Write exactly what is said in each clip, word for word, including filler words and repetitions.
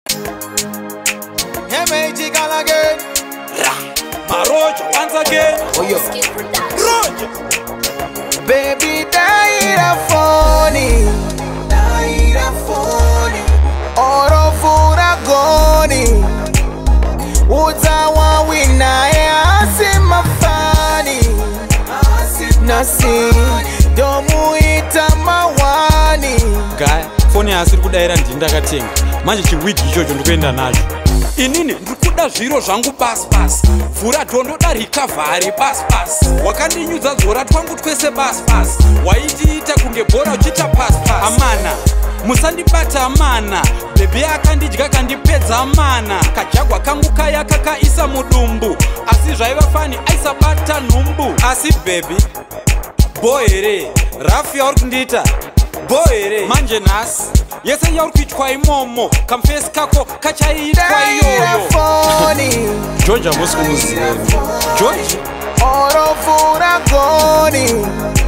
M-A-G again. Maroja once again. Oh, yo. Roja. Baby, daira phony. Daira phony. Oro fura goni. Utawa winae asima fani. Nasi domu ita mawani. Guy, phone asiri kudaira ndindakatenga. Manje chiwigi ichocho ndikuenda nacho. Inini ndikuda zviro zvangu basi basi. Vhura dhondo darika vhari basi basi. Wakandinyudza dzora twangu twese basi basi. Waitiita kunge bhora uchita pasi pasi. Amana, musandibata amana. Bebe akandidya kandipedza amana. Kajagwa kangu kaya kakaisa mudumbu. Asi zvaiva fani aisabata nhumbu. Asi baby, boy here, rafu yauri kundiita boy here. Manje nhasi yese yauri kuitwa imomo. Kamfesi kako kachaitwa iyoyo. George hamusi kumuziva. George oro fura goni.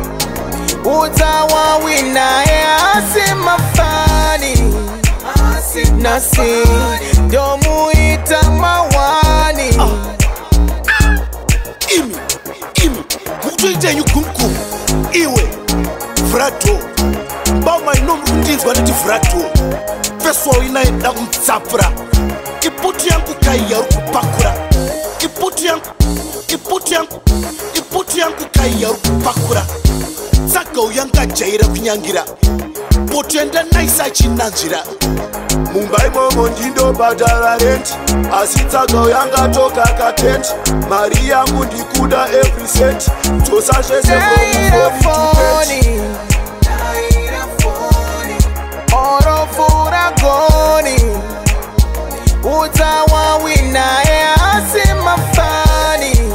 Utawa winae asima fani. Nasi domu ita mawani. Imi, imi, mukutoite nyukumkum. Iwe, Vrato. Bauma inomu kundinzwa niti Vrato. Feswa wina enda kumtsapura. Iputi yangu kai ya ukupakura. Iputi yangu, iputi yangu, iputi yangu kai ya ukupakura. Saka uyanga jaira kunyangira. Potenda naisa chinanjira. Mumbai momo ndindo badala rent. Asitaka uyanga toka katent. Mari yangu ndikuda every cent. Tosa shese from phony. Daira phony. Oro fura goni. Utawa winae asima fani.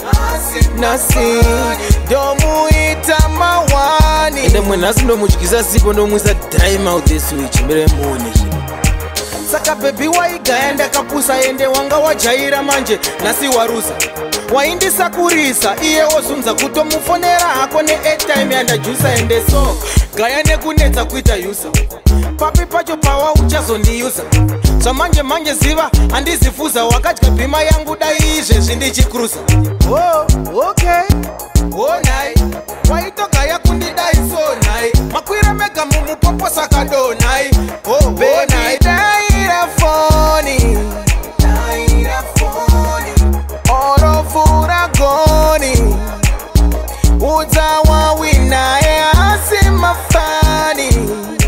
Nasi domu ita mawani. Ende mwe nasi ndo muchikisa sipo ndo mwisa time out this switch. Mbele mwone. Saka baby waigayenda kapusa ende wanga wajaira manje nasi warusa. Waindisa kurisa iye osunza kutomufonera hako ne airtime yanda jusa ende so. Gaya nekunetsa kuita yusa. Papi pacho pawa uchazondiyusa. So manje manje ziva andizifuza wakati bima yangu daizhe zvindichikrusa. Oh, okay. Oh nai. Waitoka ya kundidai so nai. Makwira mega mumu popo sakado nai. Oh baby daira phony. Daira phony. Oro fura goni. Utawa winae asima fani.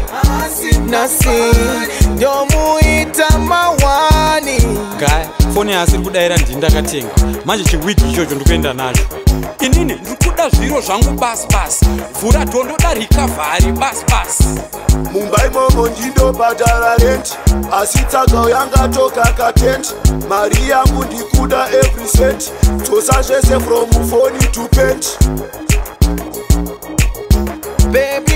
Nasi domu ita mawani. Guy, phone asiri kudaira ndindakatenga. Manje chiwigi ichocho ndikuenda nacho. Inini ndikuda zviro zvangu basi basi. Vhura dhondo darika vhari basi basi. Mumbai momo ndindo badala rent. Asitaka uyanga toka katent. Mari yangu ndikuda every cent. Tosa shese from phone to pent. Baby